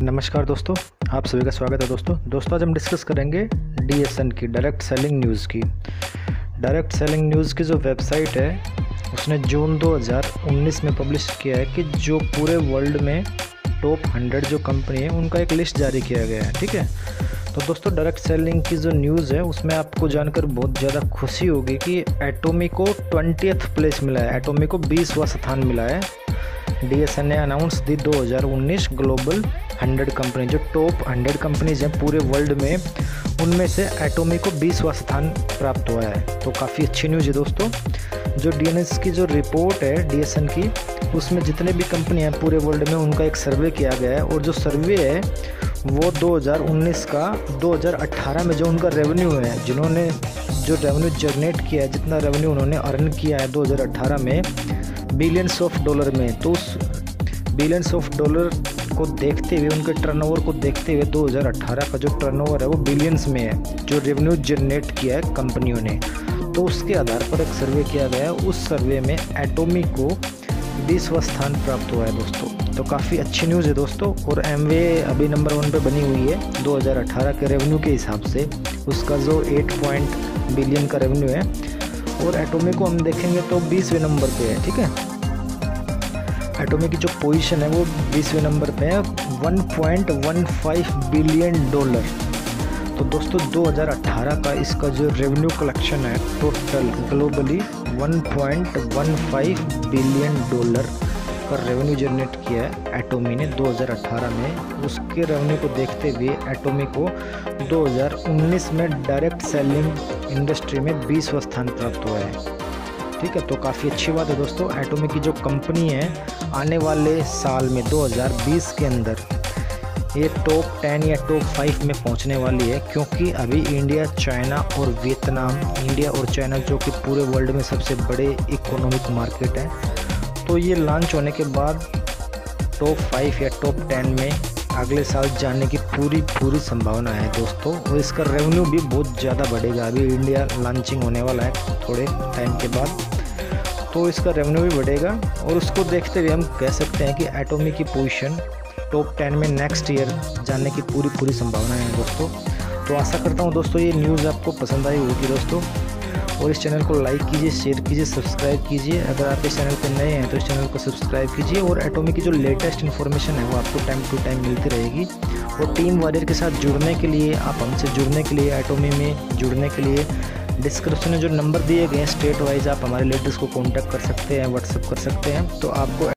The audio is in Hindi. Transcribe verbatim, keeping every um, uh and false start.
नमस्कार दोस्तों, आप सभी का स्वागत है। दोस्तों दोस्तों आज हम डिस्कस करेंगे डी एस एन की डायरेक्ट सेलिंग न्यूज़ की। डायरेक्ट सेलिंग न्यूज़ की जो वेबसाइट है उसने जून दो हज़ार उन्नीस में पब्लिश किया है कि जो पूरे वर्ल्ड में टॉप हंड्रेड जो कंपनी है उनका एक लिस्ट जारी किया गया है। ठीक है, तो दोस्तों डायरेक्ट सेलिंग की जो न्यूज़ है उसमें आपको जानकर बहुत ज़्यादा खुशी होगी कि एटोमी को ट्वेंटियथ प्लेस मिला है, एटोमी को बीसवां स्थान मिला है। डी एस एन ने अनाउंस दी दो हज़ार उन्नीस ग्लोबल हंड्रेड कंपनी, जो टॉप हंड्रेड कंपनीज हैं पूरे वर्ल्ड में, उनमें से एटोमी को बीसवां स्थान प्राप्त हुआ है। तो काफ़ी अच्छी न्यूज़ है दोस्तों। जो डी एन एस की जो रिपोर्ट है डी एस एन की, उसमें जितने भी कंपनी हैं पूरे वर्ल्ड में उनका एक सर्वे किया गया है, और जो सर्वे है वो दो हज़ार उन्नीस का दो हज़ार अठारह में जो उनका रेवेन्यू है, जिन्होंने जो रेवेन्यू जनरेट किया है, जितना रेवेन्यू उन्होंने अर्न किया है दो हज़ार अठारह में बिलियंस ऑफ डॉलर में, तो उस बिलियंस ऑफ डॉलर को देखते हुए, उनके टर्नओवर को देखते हुए दो हज़ार अठारह का जो टर्नओवर है वो बिलियंस में है, जो रेवेन्यू जनरेट किया है कंपनियों ने। तो उसके आधार पर एक सर्वे किया गया है, उस सर्वे में एटोमी को बीसवां स्थान प्राप्त हुआ है दोस्तों। तो काफ़ी अच्छी न्यूज़ है दोस्तों। और एमवे अभी नंबर वन पे बनी हुई है दो हज़ार अठारह के रेवेन्यू के हिसाब से, उसका जो आठ पॉइंट बिलियन का रेवेन्यू है, और एटोमी को हम देखेंगे तो बीसवें नंबर पे है। ठीक है, एटोमी की जो पोजीशन है वो बीसवें नंबर पे है, one point one five billion dollar. तो दोस्तों दो हज़ार अठारह का इसका जो रेवेन्यू कलेक्शन है total globally one point one five billion dollar का रेवेन्यू जनरेट किया है एटोमी ने दो हज़ार अठारह में। उसके रेवेन्यू को देखते हुए एटोमी को दो हज़ार उन्नीस में डायरेक्ट सेलिंग इंडस्ट्री में बीसवां स्थान प्राप्त हुआ है। ठीक है, तो काफ़ी अच्छी बात है दोस्तों। एटोमी की जो कंपनी है आने वाले साल में दो हज़ार बीस के अंदर ये टॉप टेन या टॉप फाइव में पहुंचने वाली है, क्योंकि अभी इंडिया, चाइना और वियतनाम, इंडिया और चाइना जो कि पूरे वर्ल्ड में सबसे बड़े इकोनॉमिक मार्केट हैं, तो ये लॉन्च होने के बाद टॉप फाइव या टॉप टेन में अगले साल जाने की पूरी पूरी संभावना है दोस्तों। और इसका रेवेन्यू भी बहुत ज़्यादा बढ़ेगा। अभी इंडिया लॉन्चिंग होने वाला है थोड़े टाइम के बाद, तो इसका रेवेन्यू भी बढ़ेगा। और उसको देखते हुए हम कह सकते हैं कि एटोमी की पोजीशन टॉप टेन में नेक्स्ट ईयर जाने की पूरी पूरी संभावना है दोस्तों। तो आशा करता हूँ दोस्तों ये न्यूज़ आपको पसंद आई होगी दोस्तों, और इस चैनल को लाइक कीजिए, शेयर कीजिए, सब्सक्राइब कीजिए। अगर आप इस चैनल पर नए हैं तो इस चैनल को सब्सक्राइब कीजिए, और एटोमी की जो लेटेस्ट इन्फॉर्मेशन है वो आपको टाइम टू टाइम मिलती रहेगी। और टीम वॉरियर के साथ जुड़ने के लिए, आप हमसे जुड़ने के लिए, एटोमी में जुड़ने के लिए डिस्क्रिप्शन में जो नंबर दिए गए हैं स्टेट वाइज, आप हमारे लेडीज़ को कॉन्टैक्ट कर सकते हैं, व्हाट्सएप कर सकते हैं। तो आपको